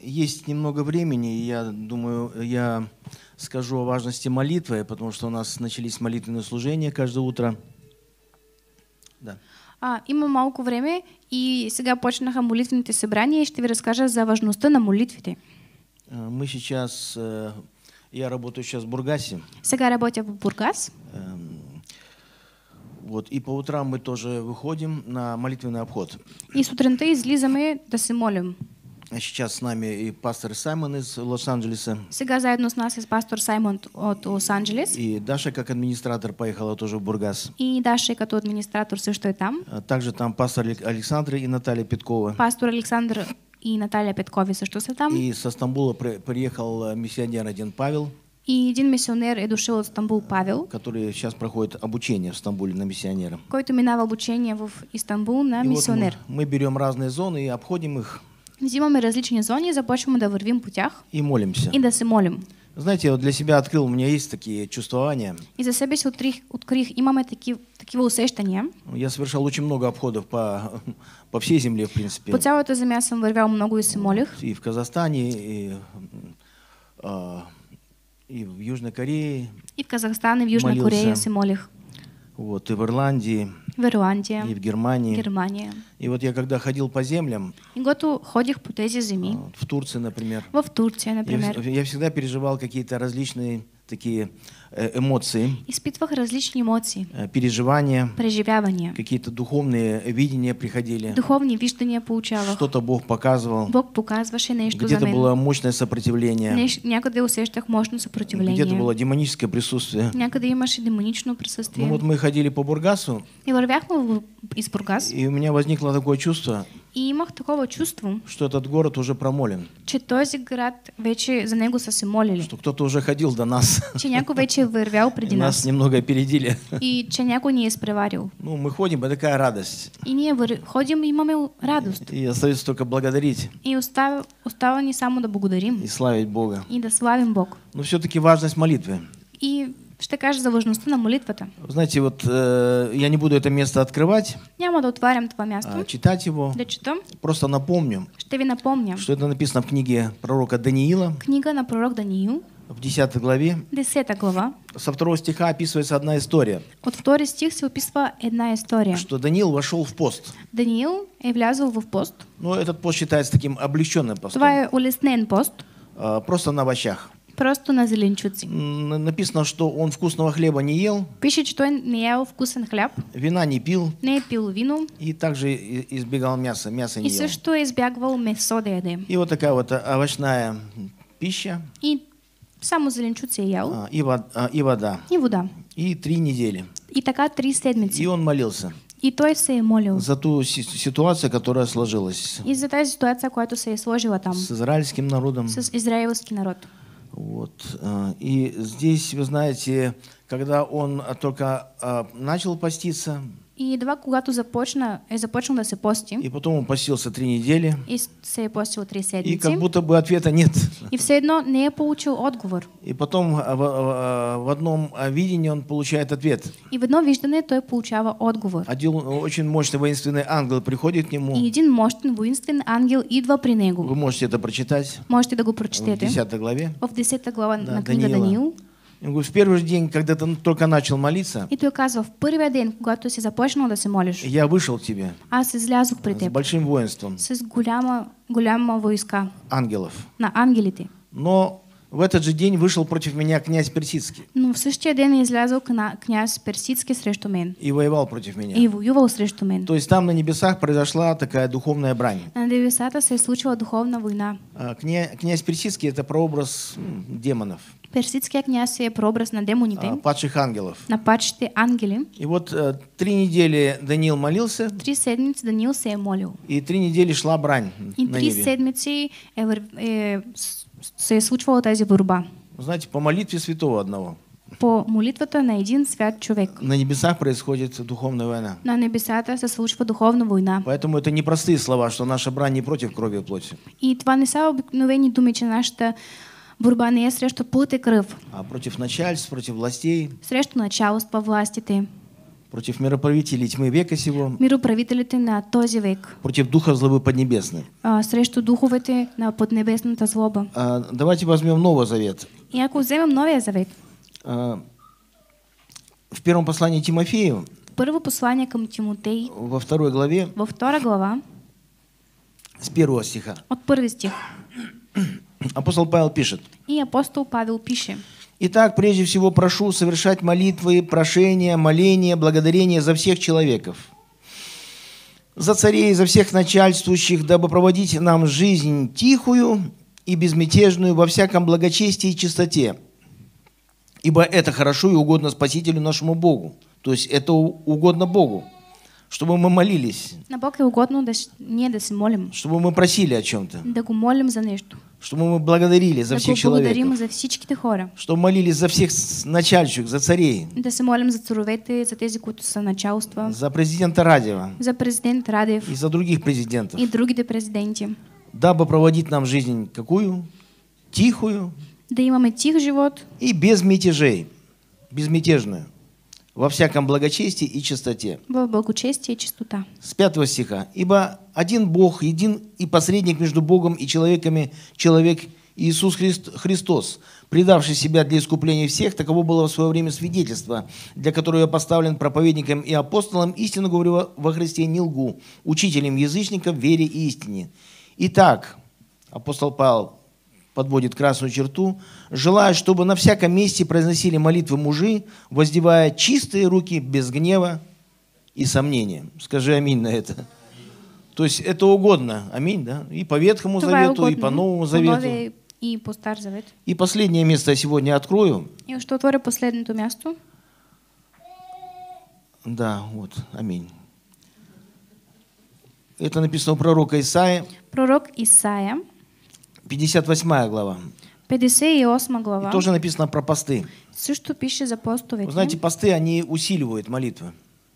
есть немного времени, и я думаю, я скажу о важности молитвы, потому что у нас начались молитвенные служения каждое утро. Да. Има малко време и сега почнаха молитвените събрания и ще ви разкажа за важността на молитвите. Мы сейчас, я работаю сейчас в Бургасе. Сега работя в Бургас. Вот, и по утрам мы тоже выходим на молитвенный обход. И сутринта излизаме да се молим. Сейчас с нами и пастор Саймон из Лос-Анджелеса. Сега заедно с нас е пастор Саймон от Лос-Анджелес. И Даша как администратор поехала тоже в Бургас. И Даша като администратор също е там. Также там пастор Александр и Наталья Петкова. Пастор Александр и Наталья Петкови също са там. И со Стамбула приехал миссионер один Павел. И един мисионер е дошъл от Стамбул, Павел, который сейчас проходит обучение в Стамбуле на миссионера. който минава обучение в Истанбул на мисионер. Вот мы берем разные зоны и обходим их. Взимаме различни зони и започваме да вървим по тях. И молимся. И да се молим. Знаете, вот для себя открыл, у меня есть такие чувствования. И за себе си открих, имаме такива усещания. Я совершал очень много обходов по всей земле, в принципе. По цялата земя съм вървял много и се молих. И в Казахстане, и в Южной Корее. И в Казахстан, и в Южна Корея се молих. Вот, и в Ирландии. В Ирландия. И в Германии. Германия. И вот я когда ходил по землям. И когато ходих по тези земи. В Турции, например. В Турция, например. Я всегда переживал какие-то различные такие эмоции. Изпитвах различни емоции. Переживания. Преживявания. Какие-то духовные видения приходили. Духовни виждания получавах. Что-то Бог показывал. Бог показваше нещо за мен. Где-то было мощное сопротивление. Някъде усещах мощно съпротивление. Где-то было демоническое присутствие. Някъде имаше демонично присъствие. Ну вот мы ходили по Бургасу. И вървяхме из Бургас. И у меня возникло такое чувство. И имах такова чувство, что этот город уже промолен. Че този град вече за него са се молили. Что кто-то уже ходил до нас. Че някой вече е вървял преди нас. Нас немного опередили. И че някой ни е изпреварил. Ну, мы ходим, это такая радость. И ние ходим и имаме радост. И остается только благодарить. И остава ни само да благодарим. И славить Бога. И да славим Бог. Но все-таки важность молитвы. И ще кажа за важността на молитвата. Знаете, вот я не буду это место открывать. Няма да отварям това място. Читать его. Да читам. Просто напомню. Ще ви напомня. Что это написано в книге пророка Даниила. Книга на пророк Даниил. В 10 главе. 10 глава. Со 2 стиха описывается одна история. От 2 стих се описва една история. Что Даниил вошел в пост. Даниил е влязъл в пост. Но этот пост считается таким облегченным постом. Това е улеснен пост. Просто на овощах. Просто на зеленчуци. Написано, что он вкусного хлеба не ел. Пише, че той не ел вкусен хляб. Вина не пил. Не е пил вино. И также избегал мяса. Мясо не ел. И също е избягвал месо да яде. И вот такая вот овощная пища. И само зеленчуци е ял. И вода. И вода. И 3 недели. И така 3 седмици. И он молился. И той се е молил. За ту ситуацию, которая сложилась. И за тази ситуация, която се е сложила там. С израильским народом. С израилски народ. Вот. И здесь, вы знаете, когда он только начал поститься. И едва когато започнал да се пости. И потом он постился 3 недели. И се е постил 3 седмици. И как будто бы ответа нет. И все едно не е получил отговор. И потом в одном видении он получает ответ. И в едно виждане той получава отговор. Один очень мощный воинственный ангел приходит к нему. И един мощен воинствен ангел идва при него. Вы можете это прочитать. Можете да го прочетете. В 10 главе. В 10 глава на книга Даниил. В первый же день, когда ты только начал молиться, и той казва, в първия ден, когато си започнал да се молиш, я вышел к тебе. Аз излязох при теб. С большим воинством. С голяма войска. Ангелов. На ангелите. Но в этот же день вышел против меня князь Персидский. Но в същия ден е излязъл княз Персидский срещу мен. И воевал против меня. И воювал срещу мен. То есть там на небесах произошла такая духовная брань. На небесата се е случила духовна война. Князь Персидский — это прообраз демонов. Персидския княз е прообраз на демоните. Падших ангелов. На падшите ангели. И вот 3 недели Даниил молился. 3 седмици Даниил се е молил. И 3 недели шла брань и на 3 небе. седмици се е случвала тази борба. Знаете, по молитве святого одного. По молитвата на един свят човек. На небесах происходит духовная война. На небесата се случва духовна война. Поэтому это не простые слова, что наша брань не против крови и плоти. И това не са обикновени думи, че нашата борба не е срещу плът и кръв. А против начальств, против властей. Срещу началства, властите. против мироправителей тьмы века сего, мироправителите на този век, против духов злобы поднебесной. Срещу духовете на поднебесната злоба. Давайте возьмем Новый Завет. И ако вземем Новия завет, В первом послании Тимофею, първо послание към Тимотей, во 2 главе, във 2 глава, с 1 стиха, от 1 стих, апостол Павел пишет: и апостол Павел пише: «Итак, прежде всего прошу совершать молитвы, прошения, моления, благодарения за всех человеков, за царей, за всех начальствующих, дабы проводить нам жизнь тихую и безмятежную во всяком благочестии и чистоте. Ибо это хорошо и угодно Спасителю нашему Богу». То есть это угодно Богу, чтобы мы молились, на Бог е угодно ние да се молим, чтобы мы просили о чем-то, да го молим за нещо, чтобы мы благодарили за да всех го благодарим человеков, за всичките хора, чтобы молились за всех начальщиков, за царей, да се молим за царовете, за тези, които са началства, за президента Радева за президент Радев и за других президентов, и другите президенти, дабы проводить нам жизнь какую? Тихую да имаме тих живот и без мятежей, безмятежную, во всяком благочестии и чистоте. в благочестие и чистота. С 5 стиха. «Ибо один Бог, един и посредник между Богом и человеками, человек Иисус Христос, предавший себя для искупления всех, таково было в свое время свидетельство, для которого я поставлен проповедником и апостолом, истину говорю во Христе, не лгу, учителем язычников в вере и истине. Итак, апостол Павел подводит красную черту, желая, чтобы на всяком месте произносили молитвы мужи, воздевая чистые руки без гнева и сомнения». Скажи аминь на это. То есть это угодно. Аминь, да? И по Ветхому Завету, и по Новому Завету. И по Стар Завет. И последнее место я сегодня открою. И ще отворя последното място. Да, вот, аминь. Это написано у пророка Исаия. Пророк Исаия, 58 глава. 58 глава. И тоже написано про посты. Също пише за постовете. Вы знаете, посты, они усиливают молитвы.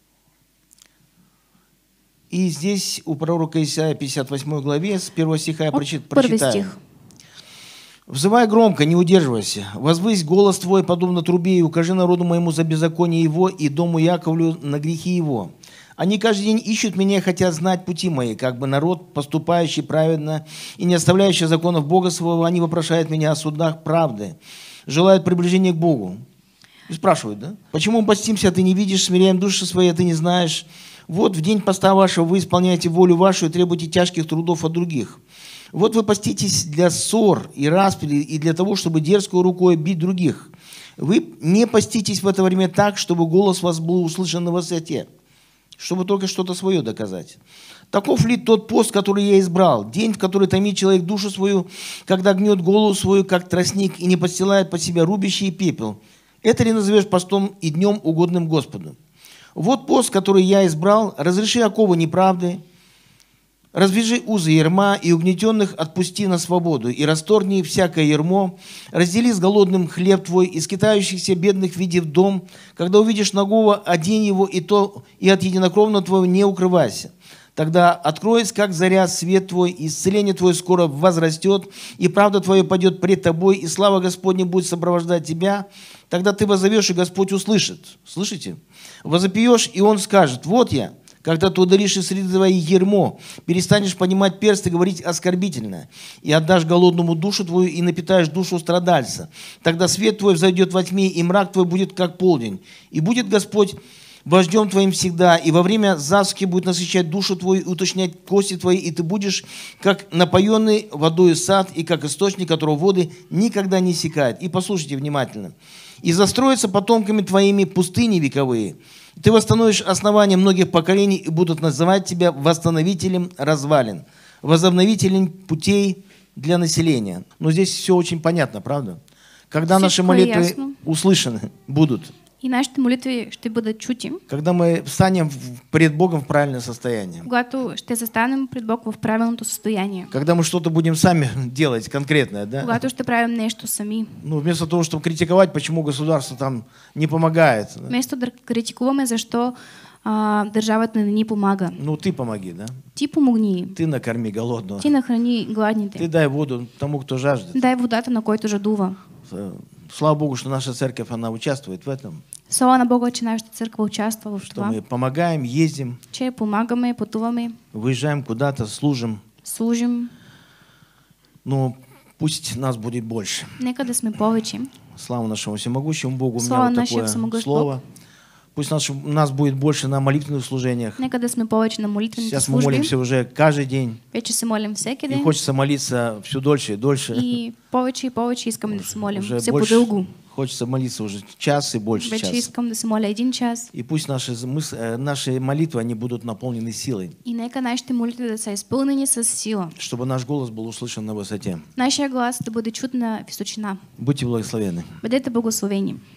И здесь у пророка Исаия 58 главе с 1 стиха я прочитаю. Стих. «Взывай громко, не удерживайся, возвысь голос твой, подобно трубе, и укажи народу моему за беззаконие его и дому Яковлю на грехи его. Они каждый день ищут меня и хотят знать пути мои, как бы народ, поступающий праведно и не оставляющий законов Бога своего, они вопрошают меня о судах правды, желают приближения к Богу». И спрашивают, да? «Почему мы постимся, а ты не видишь, смиряем души свои, а ты не знаешь? Вот в день поста вашего вы исполняете волю вашу и требуете тяжких трудов от других. Вот вы поститесь для ссор и распри, и для того, чтобы дерзкой рукой бить других. Вы не поститесь в это время так, чтобы голос вас был услышан на высоте, чтобы только что-то свое доказать. Таков ли тот пост, который я избрал? День, в который томит человек душу свою, когда гнет голову свою, как тростник, и не постилает под себя рубище и пепел. Это ли назовешь постом и днем угодным Господу? Вот пост, который я избрал, разреши оковы неправды, развяжи узы ярма, и угнетенных отпусти на свободу, и расторгни всякое ярмо, раздели с голодным хлеб твой, и скитающихся бедных веди в дом, когда увидишь нагого, одень его, и от единокровного твоего не укрывайся. Тогда откроется, как заря, свет твой, и исцеление твое скоро возрастет, и правда твоя пойдет пред тобой, и слава Господня будет сопровождать тебя. Тогда ты воззовешь, и Господь услышит. Слышите? Возопьешь, и Он скажет: вот я. Когда ты ударишь из среды твоей ярмо, перестанешь понимать перст и говорить оскорбительно, и отдашь голодному душу твою, и напитаешь душу страдальца. Тогда свет твой взойдет во тьме, и мрак твой будет как полдень. И будет Господь вождем твоим всегда, и во время засухи будет насыщать душу твою и уточнять кости твои, и ты будешь как напоенный водой сад, и как источник, которого воды никогда не иссякает». И послушайте внимательно. «И застроятся потомками твоими пустыни вековые. Ты восстановишь основания многих поколений, и будут называть тебя восстановителем развалин, возобновителем путей для населения». Но здесь все очень понятно, правда? Когда наши молитвы услышаны будут. И нашите молитви ще бъдат чути. Когда мы встанем пред Богом в правильное состояние. Когато ще застанем пред Бог в правилното състояние. Когда мы что-то будем сами делать конкретное, да? Когато ще правим нещо сами. Ну, вместо того, чтобы критиковать, почему государство там не помогает. Да? Вместо да критикуваме защо държавата не ни помага. Ну, ты помоги, да? Ти помогни. Ты накорми голодного. Ти нахрани гладните. Ты дай воду тому, кто жаждет. Дай водата на който жадува. Слава Богу, что наша церковь, она участвует в этом. Слава на Бога, че нашата църква участва в что това, мы помогаем, ездим, че помагаме, пътуваме, выезжаем куда-то, служим. служим. Но пусть нас будет больше. Нека да сме повече. Слава нашему всемогущему Богу. У меня Слава вот нашему такое всемогущему слово. Пусть нас будет больше на молитвенных служениях. Нека да сме повече на молитвените Сейчас мы служби. молимся уже каждый день. Вече се молим всеки И ден. хочется молиться все дольше и дольше. И повече искаме да се молим. Уже Все больше по-дълго. хочется молиться уже час и больше Вече час. искам да се моля 1 час. И пусть наши молитвы, они будут наполнены силой, И нека нашите молитви да са изпълнени с сила. чтобы наш голос был услышан на высоте. Нашия глас да бъде чут на височина. Будьте благословенны. Бъдете благословени.